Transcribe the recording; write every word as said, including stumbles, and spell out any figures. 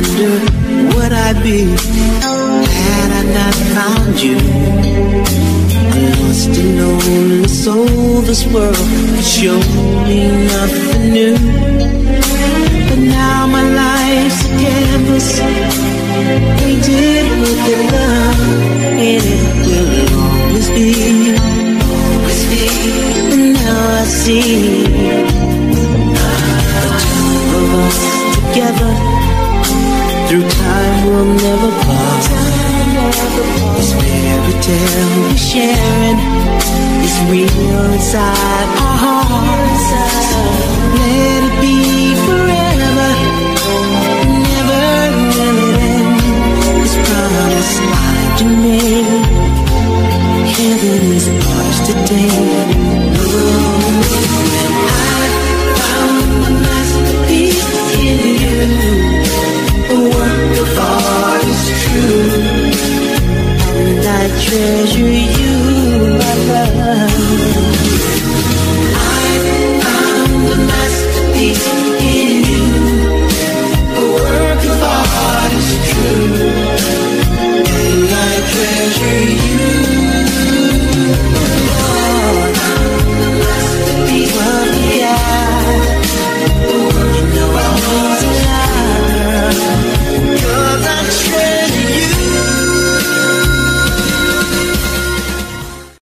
wonder would I be had I not found you. A lost and lonely soul, this world could show me nothing new. But now my life's a canvas painted with your love, and it will always be, always be. And now I see the two of us together. Through time we'll never part. This fairy tale we're sharing is real inside our hearts.